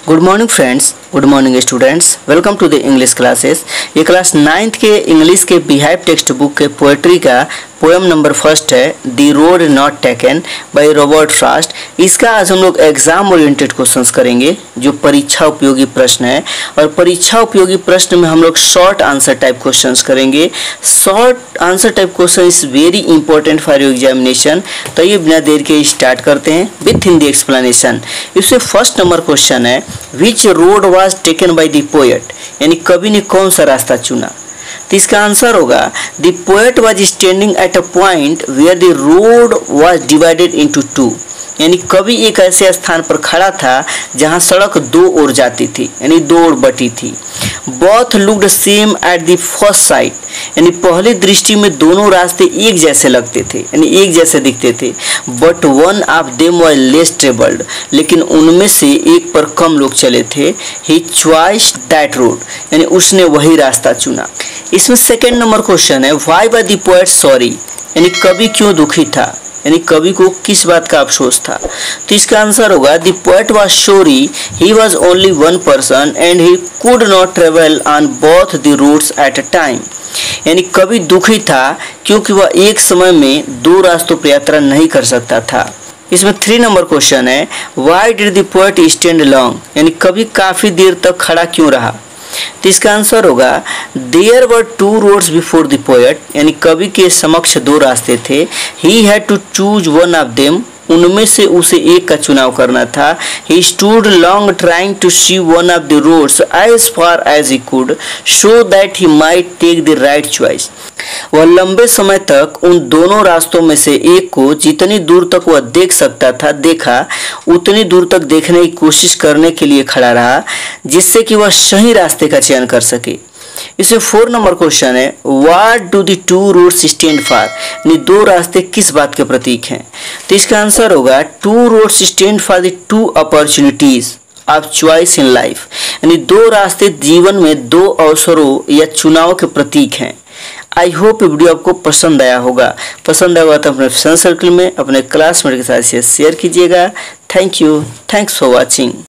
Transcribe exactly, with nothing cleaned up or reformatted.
Good morning friends, good morning students, welcome to the English classes. ये class ninth के English के Beehive text book के poetry का poem number first है, the road not taken by Robert Frost. इसका आज हम लोग एग्जाम ओरिएंटेड क्वेश्चंस करेंगे, जो परीक्षा उपयोगी प्रश्न है। और परीक्षा उपयोगी प्रश्न में हम लोग शॉर्ट आंसर टाइप क्वेश्चंस करेंगे। Short answer type question is very important for your examination. तो ये बिना देर के स्टार्ट करते हैं विथ हिंदी एक्सप्लेनेशन। इसमें फर्स्ट नंबर क्वेश्चन है, which road was taken by the poet, यानी कवि ने कौन सा रास्ता चुना। तो इसका आंसर होगा, the poet was standing at a point where the road was divided into two, यानी कवि एक ऐसे स्थान पर खड़ा था जहां सड़क दो ओर जाती थी, यानी दो ओर बटी थी। Both looked same at the first sight, यानी पहली दृष्टि में दोनों रास्ते एक जैसे लगते थे, यानी एक जैसे दिखते थे। But one of them was less travelled, लेकिन उनमें से एक पर कम लोग चले थे। ही चॉइस दैट रोड, यानी उसने वही रास्ता चुना। इसमें सेकेंड नंबर क्वेश्चन है, why was the poet sorry, यानी कवि क्यों दुखी था, यानी कवि को किस बात का अफसोस था। तो इसका आंसर होगा, the poet was sorry he was only one person and he could not travel on both the routes at a time, यानी कवि दुखी था क्योंकि वह एक समय में दो रास्तों पर यात्रा नहीं कर सकता था। इसमें थ्री नंबर क्वेश्चन है, why did the poet stand long, यानी कवि काफी देर तक खड़ा क्यों रहा। तो इसका आंसर होगा, there were two roads before the poet, यानी कवि के समक्ष दो रास्ते थे। He had to choose one of them, उनमें से उसे एक का चुनाव करना था। He stood long trying to see one of the roads as far as he could so that he might take the right choice, वह लंबे समय तक उन दोनों रास्तों में से एक को जितनी दूर तक वह देख सकता था देखा, उतनी दूर तक देखने की कोशिश करने के लिए खड़ा रहा, जिससे कि वह सही रास्ते का चयन कर सके। इसमें फोर नंबर क्वेश्चन है, what do the two routes stand for, यानी दो रास्ते किस बात के प्रतीक हैं। तो इसका आंसर होगा, two routes stand for the two opportunities of choice in life, यानी दो रास्ते जीवन में दो अवसरों या चुनाव के प्रतीक हैं। आई होप वीडियो आपको पसंद आया होगा। पसंद आया होगा तो अपने फ्रेंड सर्कल में, अपने क्लासमेट के साथ शेयर कीजिएगा। Thank you, thanks for watching.